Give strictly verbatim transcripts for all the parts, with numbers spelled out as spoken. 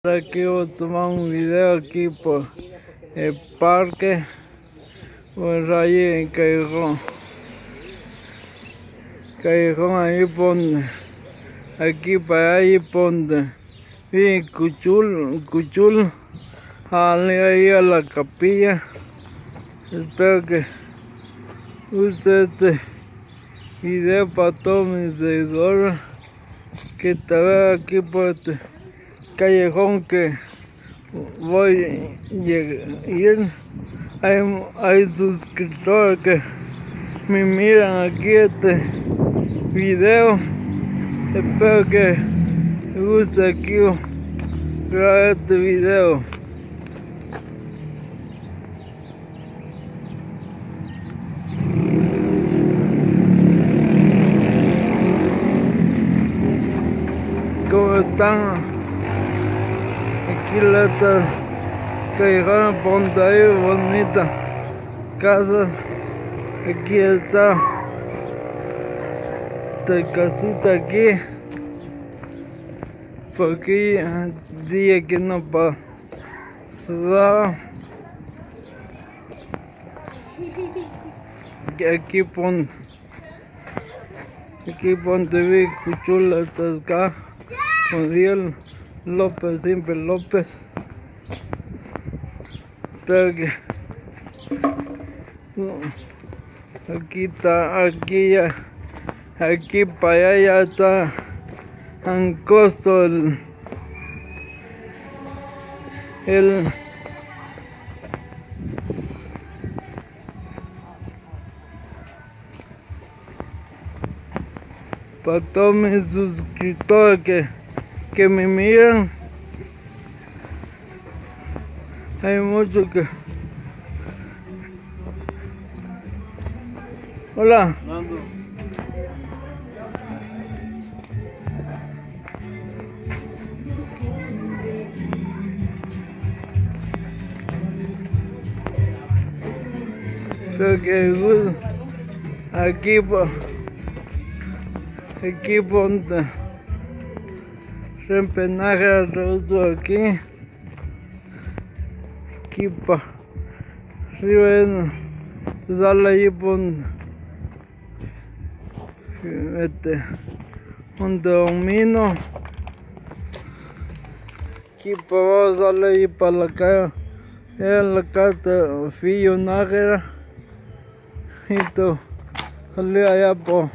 Aquí voy a tomar un video aquí por el parque, por ahí en Callejón, Callejón ahí ponte, aquí para ahí ponte, y Cuchul, Cuchul, ahí a la capilla. Espero que guste este video para todos mis seguidores, que te veo aquí por este callejón que voy a ir. Hay, hay suscriptores que me miran aquí este video. Espero que les guste aquí grabar este video. ¿Cómo están? Aquí la está callejón, ponte ahí, bonita casa. Aquí está esta casita aquí. Porque día que no pasaba. Aquí ponte, aquí ponte vi Cuchula está acá. Con Diel López, siempre López. Espero que aquí está, aquí ya, aquí para allá ya está en costo el, el para todos mis suscriptores que que me miran. Hay muchos que... Hola. Nando. Creo que aquí por aquí ponte reempenaje alrededor aquí, aquí para arriba, sale allí por este, un domino, aquí para abajo sale allí para la calle, en la casa Fillo Nájera, y todo, sale allá por,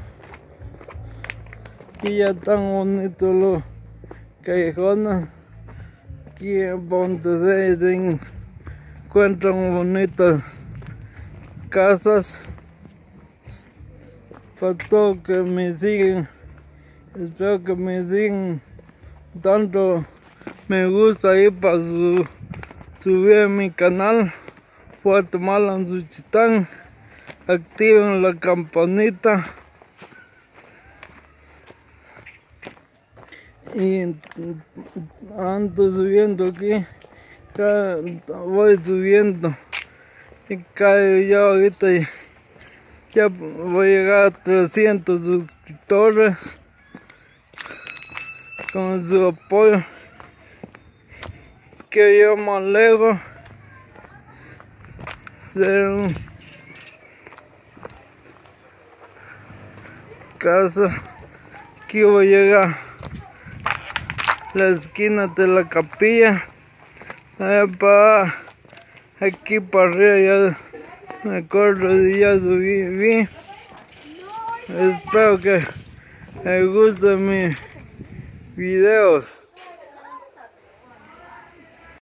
aquí ya tan bonitos los callejones. Aquí en Ponte se encuentran bonitas casas. Para todos que me siguen, espero que me sigan dando me gusta ahí para su, subir a mi canal Guatemala en Suchitán. Activen la campanita y ando subiendo aquí, voy subiendo y caigo ya ahorita, ya voy a llegar a trescientos suscriptores con su apoyo, que yo más lejos ser un casa. Aquí voy a llegar la esquina de la capilla, allá para aquí para arriba, ya me acuerdo de ya subí, vi. Espero que les gusten mis videos.